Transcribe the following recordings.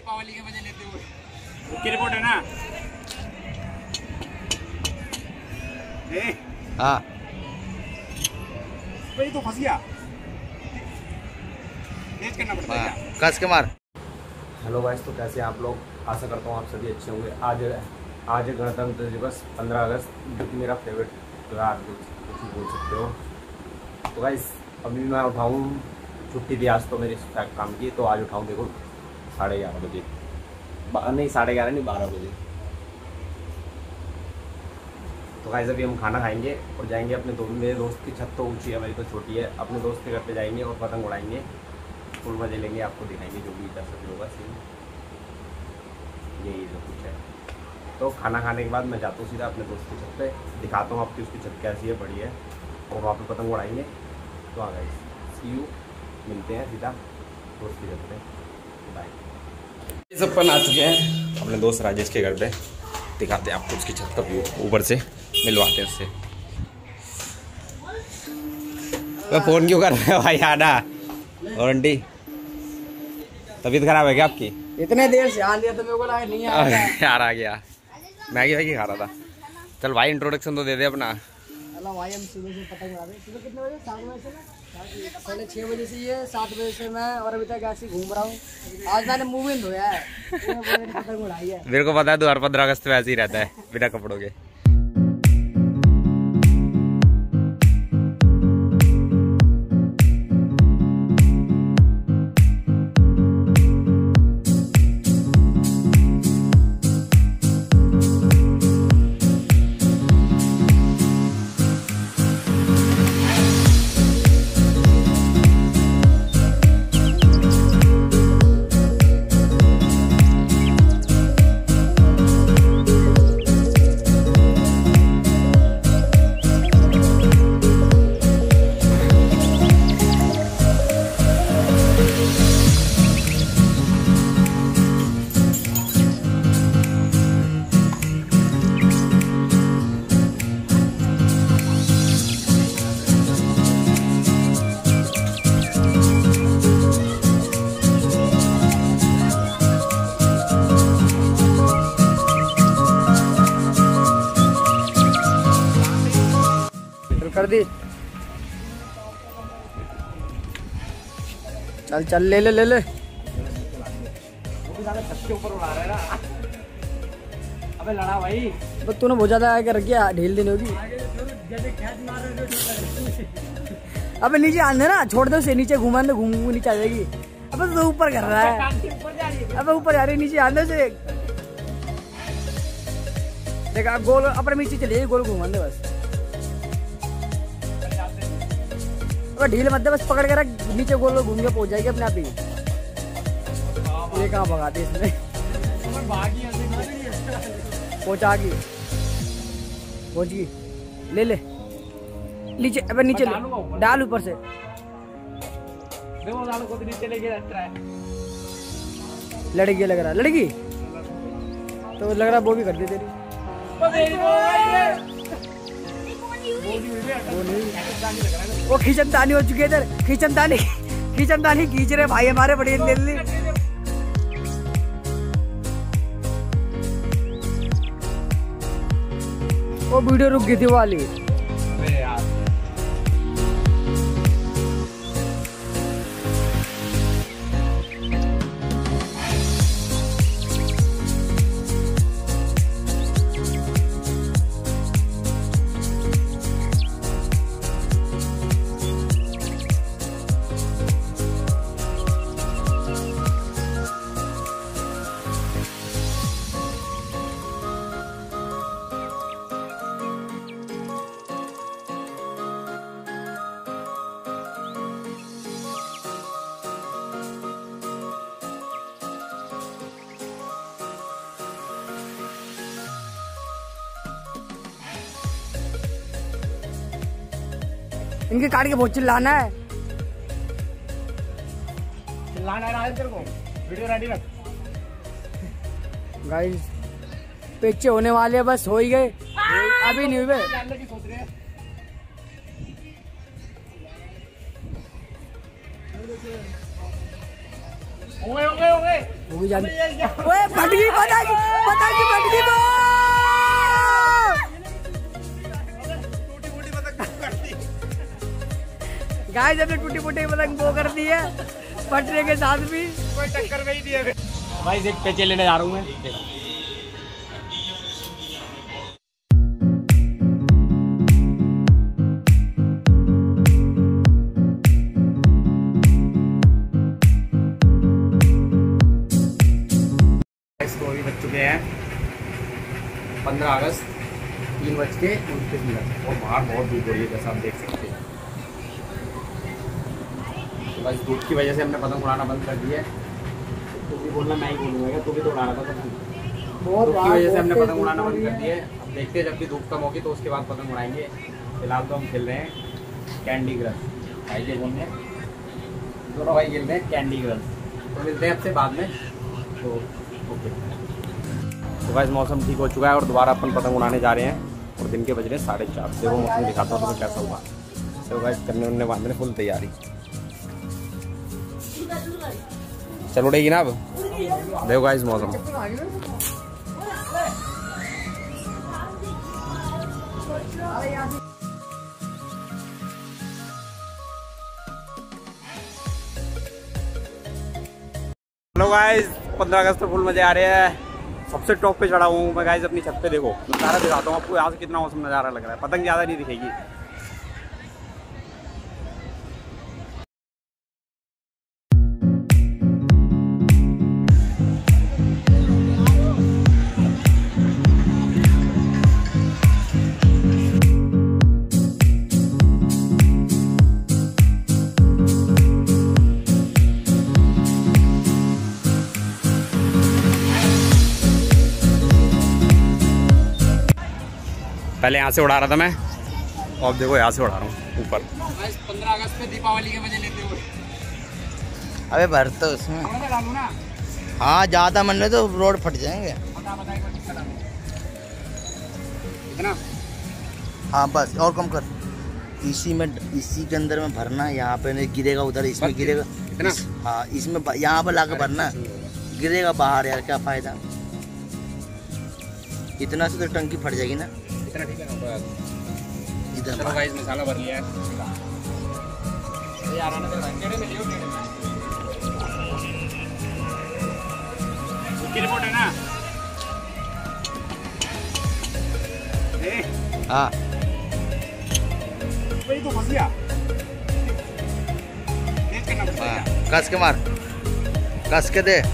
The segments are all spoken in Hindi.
दीपावली के मजे लेते हुए। की रिपोर्ट है ना? हाँ भाई तो फंस गया, तेज करना पड़ता है, कस के मार। हेलो गाइस, तो कैसे हैं आप लोग? आशा करता हूँ आप सभी अच्छे होंगे। आज है गणतंत्र दिवस 15 अगस्त, जो कि मेरा फेवरेट त्यौहार कुछ बोल सकते हो। तो गाइस अभी मैं उठाऊँ, छुट्टी थी आज तो मेरी काम की, तो आज उठाऊँ देखो 11:30 बजे, नहीं 11:30 नहीं 12 बजे। तो गाइस अभी हम खाना खाएंगे और जाएंगे अपने मेरे दोस्त की छत तो ऊँची है, मेरी तो छोटी है, अपने दोस्त के घर पे जाएंगे और पतंग उड़ाएंगे, फुल मजे लेंगे, आपको दिखाएंगे जो भी कर सकते होगा सीन, यही सब कुछ है। तो खाना खाने के बाद मैं जाता हूँ सीधा अपने दोस्त की छत पे, दिखाता हूँ आपकी उसकी छत कैसी है, बड़ी है, और वहाँ पे पतंग उड़ाएंगे। तो हाँ गाइस, सी यू, मिलते हैं सीधा दोस्त की छत पे, बाय। ये सब अपन आ चुके हैं अपने दोस्त राजेश के घर पे, दिखाते हैं आपको उसकी छत का व्यू, ऊपर से मिलवाते हैं उससे। मैं फ़ोन क्यों कर रहे हो भाई? आना और आंटी, तबीयत खराब है क्या आपकी? इतने देर से आ लिया तो मेरे को लगा नहीं आ रहा यार आ गया, मैगी वैगी खा रहा था। चल भाई इंट्रोडक्शन तो दे दे अपना। हेलो भाई, हम सुबह से पतंग उड़ा रहे हैं। सुबह कितने बजे? 7 बजे से ना, पहले 6 बजे से ये 7 बजे से मैं, और अभी तक ऐसे घूम रहा हूँ। आज मैंने मुंह भी धोया है, पतंग उड़ाई है। मेरे को पता है 15 अगस्त में ऐसे ही रहता है बिना कपड़ों के। कर दी, चल चल ले ले ले ले। छत के ऊपर उड़ा रहा है ना, अबे लड़ा भाई। बस तूने बहुत ज्यादा आगे रख गया, ढील देनी होगी। अबे नीचे आने ना, छोड़ दे उसे, नीचे घुमा दे, घूम नीचे आ जाएगी। अबे तो ऊपर कर रहा है, अबे ऊपर जा रही, नीचे आने से देखा, गोल अपने नीचे चले, गोल घुमा दे बस। अबे ढील मत दे, बस पकड़ के रख, नीचे गोल घूम के पहुंच जाएगी अपने आप ही। ये कहाँ भगाते इसमें, पहुंचा गई, पहुंच गई, ले ले नीचे। अबे नीचे डाल ऊपर से, लड़की लग रहा, लड़की तो लग रहा वो भी कर दे तेरी। वो खींचनतानी हो चुकी है इधर, खींचनतानी खींच रहे भाई हमारे बड़े जल्दी। वो वीडियो रुक गई थी वाली। इनके काट के बहुत चिल्लाना है, चिल्लाना है तेरे को, वीडियो रेडी रख। गाइस पीछे होने वाले, बस हो ही गए, अभी नहीं हुए। होंगे वो भी जान ओए फट गई पतंग फट गई वो गाइस हमने टूटी फूटी पतंग वो कर दी है फटने के साथ भी कोई टक्कर में ही दिया भाई। एक पेचे लेने जा रहा हूँ मैं। इसको अभी बज चुके हैं 15 अगस्त 3:29 और बाहर बहुत धूप हो रही है जैसा आप देख सकते हैं। तो बस धूप की वजह से हमने पतंग उड़ाना बंद कर दिया है। तो भी बोलना मैं ही बोलूँगा, तो भी तो उड़ा रहा था पतंग। धूप की वजह से हमने पतंग उड़ाना बंद कर दिया है। अब देखते हैं जब भी धूप कम होगी तो उसके बाद पतंग उड़ाएंगे। फिलहाल तो हम खेल रहे हैं कैंडी क्रश। भाई के बोल रहे हैं दोनों भाई खेल रहे हैं कैंडी क्रश। तो मिलते हैं आपसे बाद में। तो ओके। तो गाइस मौसम ठीक हो चुका है और दोबारा अपन पतंग उड़ाने जा रहे हैं और दिन के बज रहे हैं 4:30। देखो मौसम दिखाता हूँ तुम्हें कैसा हुआ। तो गाइस करने उन्ने बांधने फुल तैयारी। चल उड़ेगी ना अब। देखो गाइस मौसम हेलो गाइस 15 अगस्त पर फुल मजे आ रहे हैं। सबसे टॉप पे चढ़ा हुआ हूँ मैं गाइस अपनी छत पे। देखो नज़ारा दिखाता हूँ आपको यहाँ से कितना मौसम नज़ारा लग रहा है। पतंग ज़्यादा नहीं दिखेगी। पहले यहाँ से उड़ा रहा था मैं और अब देखो यहाँ से उड़ा रहा हूँ ऊपर। 15 अगस्त पे दीपावली के मजे लेते हुए। अबे भर तो उसमें ना। हाँ ज़्यादा मन में तो रोड फट जाएंगे। कितना? हाँ बस और कम कर। इसी के अंदर में भरना। यहाँ पे नहीं गिरेगा, उधर इसमें गिरेगा। कितना? हाँ इसमें यहाँ पर ला के भरना। गिरेगा बाहर यार, क्या फायदा। इतना से तो टंकी फट जाएगी ना। इतना ठीक है ना। इधर चलो गाइस मसाला भर लिया है। ये आ रहा ना तेरा टेढ़े में लियो टेढ़े में। उसकी रिपोर्ट है ना। ए हाँ वही तो फंस गया। तेज करना पड़ता है। कस के मार, कस के दे।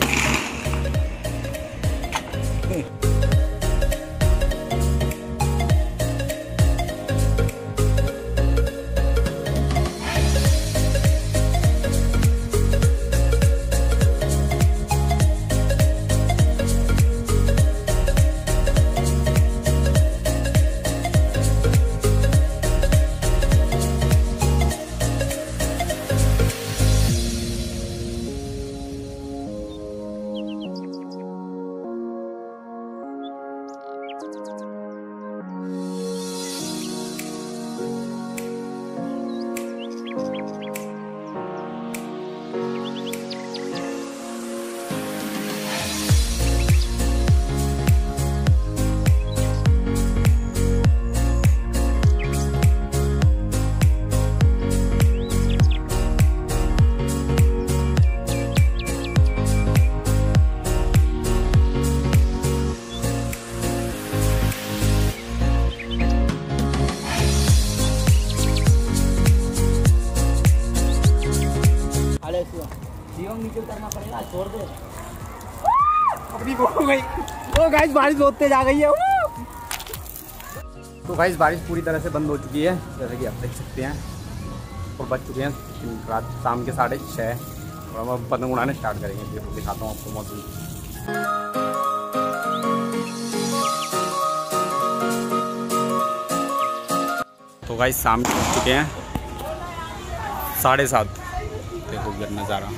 करना पड़ेगा, छोड़ दे। अपनी हो गई। ओ गाइस बारिश बहुत तेज आ गई है। तो गाइस बारिश पूरी तरह से बंद हो चुकी है जैसे कि आप देख सकते हैं। और बज चुके हैं रात शाम के 6:30 और हम पतंग उड़ाने स्टार्ट करेंगे। देखो दिखाता हूँ आपको मौसम। तो गाइस शाम के हो चुके हैं 7:30। देखो इधर नज़ारा।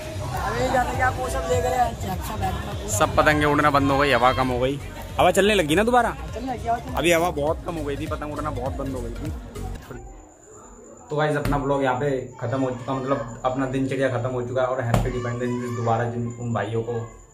सब पतंगे उड़ना बंद हो गई, हवा कम हो गई। हवा चलने लगी ना दोबारा। अभी हवा बहुत कम हो गई थी, पतंग उड़ना बहुत बंद हो गई थी। तो गाइस अपना ब्लॉग यहाँ पे खत्म हो चुका, मतलब अपना दिनचर्या खत्म हो चुका है। और हैप्पी इंडिपेंडेंस डे दोबारा जिन उन भाइयों को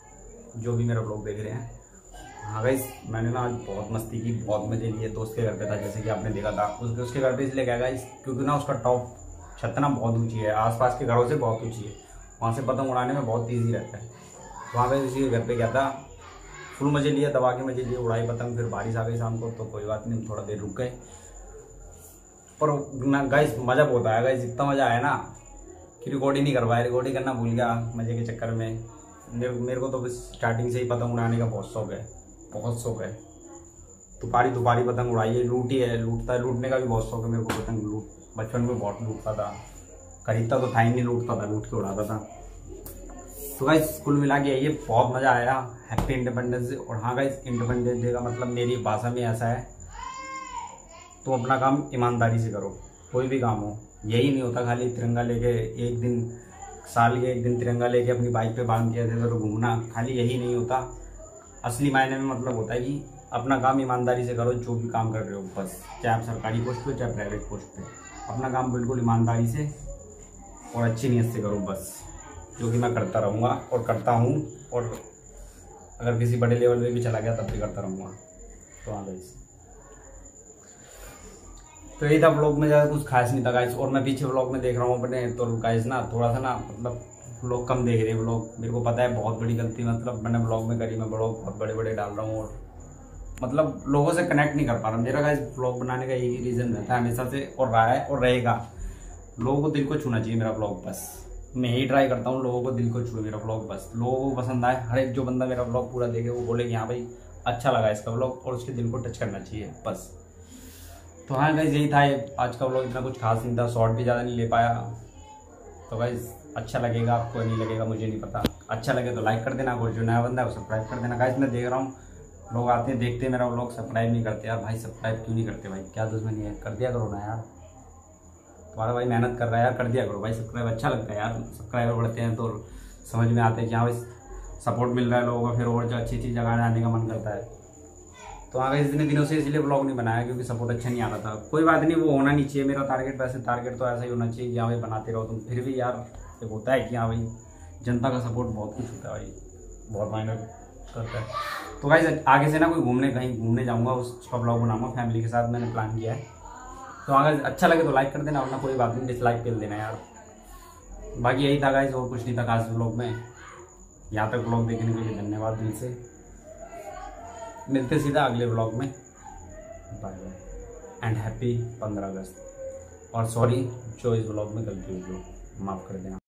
जो भी मेरा ब्लॉग देख रहे हैं। हाँ गाइस, मैंने ना आज बहुत मस्ती की, बहुत मजे लिए। दोस्त के घर पे था, जैसे कि आपने देखा था। उसके घर पे इसलिए गया गाइस क्योंकि ना उसका टॉप छत ना बहुत ऊंची है, आसपास के घरों से बहुत ऊंची है। वहाँ से पतंग उड़ाने में बहुत ईजी रहता है। वहाँ पे उसी के घर पे गया था, फुल मजे लिया, दबा के मजे लिए, उड़ाई पतंग। फिर बारिश आ गई शाम को, तो कोई बात नहीं, थोड़ा देर रुक गए। पर ना गाइस मज़ा बहुत आया गाइस, इतना मज़ा आया ना कि रिकॉर्ड ही नहीं करवाया, रिकॉर्ड ही करना भूल गया मज़े के चक्कर में। मेरे को तो बस स्टार्टिंग से ही पतंग उड़ाने का बहुत शौक है, बहुत शौक है। दुपारी पतंग उड़ाई है, लूटी है, लूटने का भी बहुत शौक है मेरे को। पतंग बचपन में बहुत लूटता था, खरीदता तो था ही नहीं, लूटता था, लूट के उड़ाता था। तो गाइस कुल मिला के ये बहुत मज़ा आया। Happy independence day. और हाँ गाइस, इंडिपेंडेंस डे का मतलब मेरी भाषा में ऐसा है, तुम अपना काम ईमानदारी से करो, कोई भी काम हो। यही नहीं होता खाली तिरंगा लेके एक दिन, साल के एक दिन तिरंगा लेके अपनी बाइक पे बांध के ऐसे तो घूमना, खाली यही नहीं होता। असली मायने में मतलब होता है कि अपना काम ईमानदारी से करो, जो भी काम कर रहे हो बस, चाहे आप सरकारी पोस्ट पे चाहे प्राइवेट पोस्ट पे, अपना काम बिल्कुल ईमानदारी से और अच्छी नीयत से करो बस, जो कि मैं करता रहूँगा और करता हूँ। और अगर किसी बड़े लेवल पे भी चला गया तब भी करता रहूँगा। तो हाँ गाइस, तो यही था ब्लॉग में, ज़्यादा कुछ खास नहीं था गाइस। और मैं पीछे ब्लॉग में देख रहा हूँ अपने, तो गाइस ना थोड़ा सा ना मतलब लोग कम देख रहे हैं ब्लॉग। मेरे को पता है बहुत बड़ी गलती मतलब मैंने ब्लॉग में करी। मैं ब्लॉग बहुत बड़े बड़े डाल रहा हूँ और मतलब लोगों से कनेक्ट नहीं कर पा रहा। मेरा गाइस ब्लॉग बनाने का यही रीज़न रहता है हमेशा से, और रहा है और रहेगा। लोगों को दिल को छूना चाहिए मेरा ब्लॉग, बस मैं यही ट्राई करता हूँ, लोगों को दिल को छूए मेरा ब्लॉग बस। लोगों को पसंद आए, हर एक जो बंदा मेरा ब्लॉग पूरा देखे वो बोले कि हाँ भाई अच्छा लगा इसका ब्लॉग, और उसके दिल को टच करना चाहिए बस। तो हाँ गाइस, यही था आज का ब्लॉग। इतना कुछ खास नहीं था, शॉर्ट भी ज़्यादा नहीं ले पाया। तो गाइस अच्छा लगेगा आपको, नहीं लगेगा मुझे नहीं पता। अच्छा लगे तो लाइक कर देना, और जो नया बंदा है वो सब्सक्राइब कर देना। गाइस मैं देख रहा हूँ लोग आते हैं, देखते हैं मेरा ब्लॉग, सब्सक्राइब नहीं करते। यार भाई सब्सक्राइब क्यों नहीं करते भाई, क्या दुश्मनी है? कर दिया करो ना यार, तुम्हारा भाई मेहनत कर रहा है यार, कर दिया करो भाई सब्सक्राइब। अच्छा लगता है यार, सब्सक्राइबर बढ़ते हैं तो समझ में आते हैं कि हाँ भाई सपोर्ट मिल रहा है लोगों का, फिर और जो अच्छी चीज़ जगह जाने का मन करता है। तो आगे इतने दिनों से इसलिए ब्लॉग नहीं बनाया क्योंकि सपोर्ट अच्छा नहीं आ रहा था। कोई बात नहीं, वो होना नहीं चाहिए मेरा टारगेट। वैसे टारगेट तो ऐसा ही होना चाहिए कि हाँ भाई बनाते रहो तुम। फिर भी यार एक होता है कि हाँ भाई जनता का सपोर्ट बहुत कुछ होता है भाई, बहुत मायने करता है। तो गाइस आगे से ना कोई कहीं घूमने जाऊँगा, उसका ब्लॉग बनाऊँगा फैमिली के साथ, मैंने प्लान किया है। तो अगर अच्छा लगे तो लाइक कर देना, वरना कोई बात नहीं, डिसलाइक कर देना यार। बाकी यही था गाइस, और कुछ नहीं था खास ब्लॉग में। यहाँ तक ब्लॉग देखने के लिए धन्यवाद दिल से। मिलते सीधा अगले ब्लॉग में, बाय बाय एंड हैप्पी 15 अगस्त। और सॉरी जो इस ब्लॉग में गलती हुई, माफ़ कर देना।